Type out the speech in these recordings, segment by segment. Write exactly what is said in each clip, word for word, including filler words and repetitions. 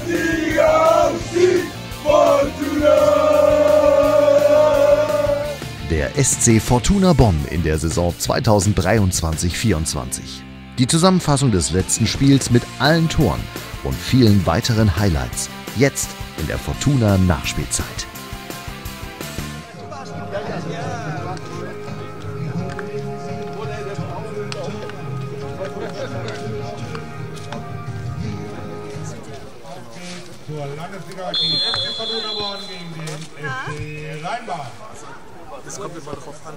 Sieg auf Sieg, Fortuna! Der S C Fortuna Bonn in der Saison zweitausenddreiundzwanzig vierundzwanzig. Die Zusammenfassung des letzten Spiels mit allen Toren und vielen weiteren Highlights. Jetzt in der Fortuna Nachspielzeit. Zur Landesliga gegen F C Fortuna Bonn gegen den F C Rheinbahn. Das kommt immer drauf an.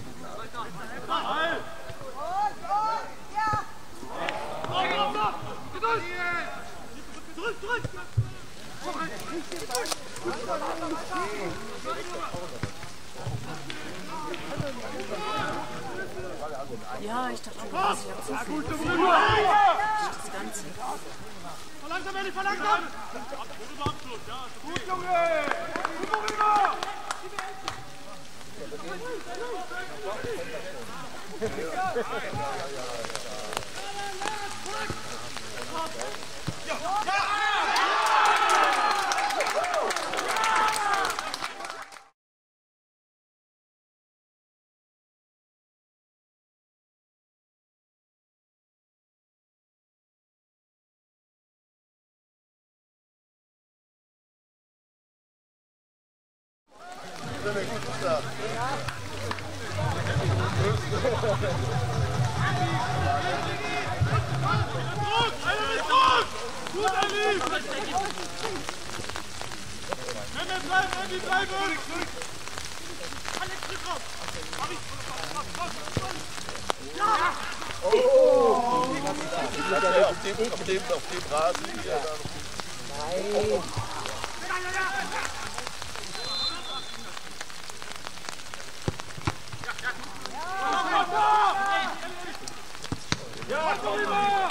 Ja, ich dachte schon, dass ich habe zu viel. Das Ganze. Verlangsam, Eddie, verlangsam! Gut, Junge! Rüber, rüber! Gut, Ali! Mehmet, bleib, Eddie, bleib! Alex, drück raus! Ja! Oh! Auf dem, auf dem, auf dem Rasen hier. Nein! Ja, komm rüber!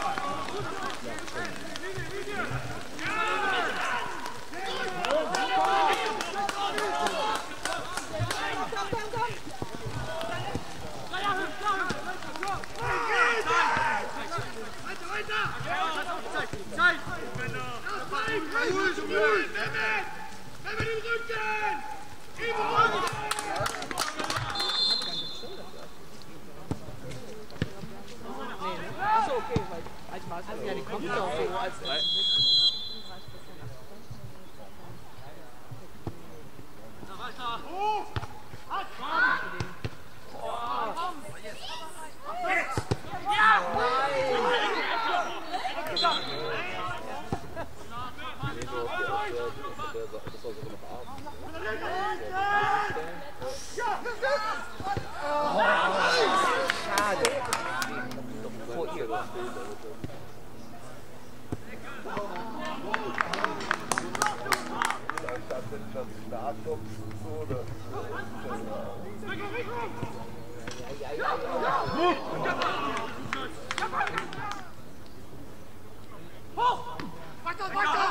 Ruhig, ruhig! Mehmet! Mehmet im Rücken! Im Rücken! Achso, okay, weil also ja, die kommt ja auch so als Hoch! Weiter, weiter!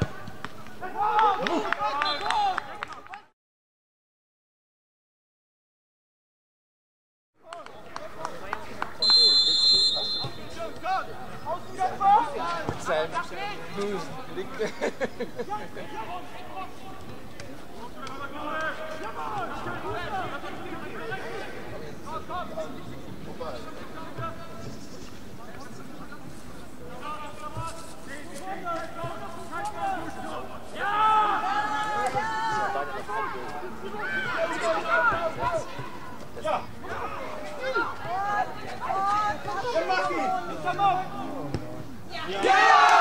Mit seinem bösen Blick. Ja! Der macht ihn! Komm auf! Ja!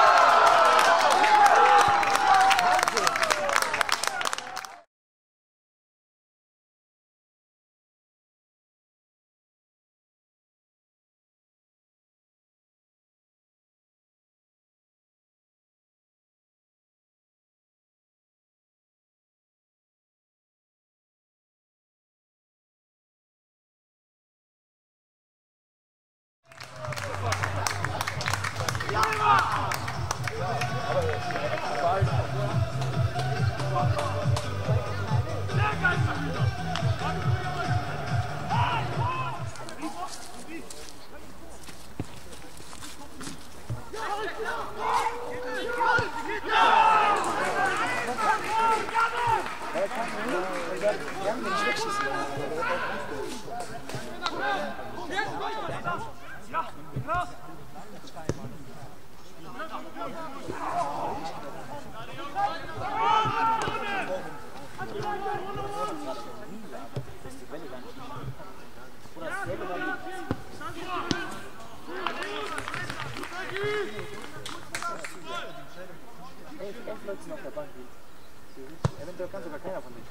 sitzen auf der Bank. Eventuell kann sogar keiner von denen.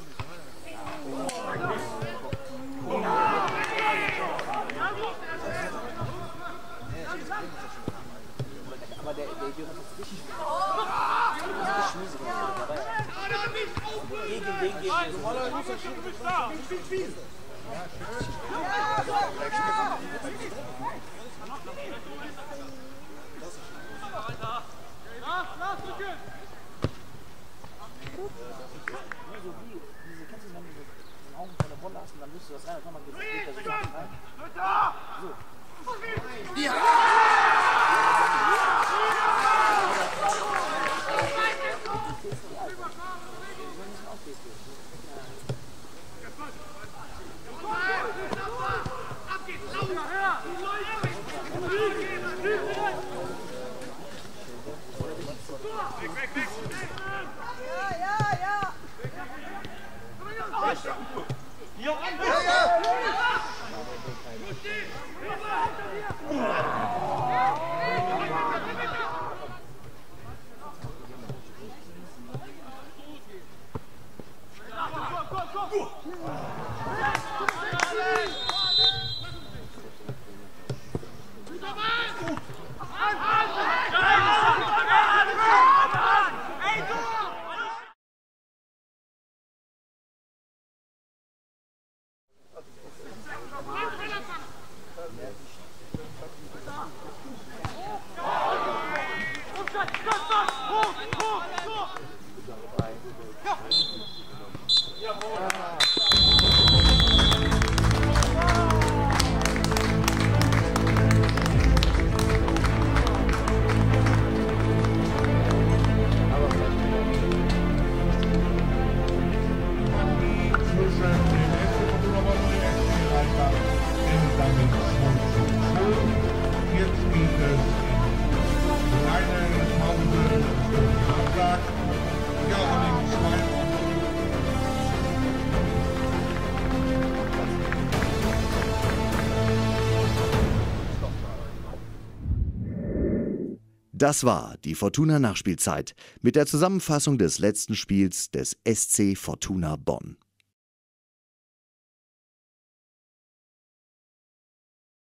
Aber der Idiot hat das richtig gegen den gegen den. Dann müsst du das rein, dann kann man das so rein. So. Ja! Das war die Fortuna Nachspielzeit mit der Zusammenfassung des letzten Spiels des S C Fortuna Bonn.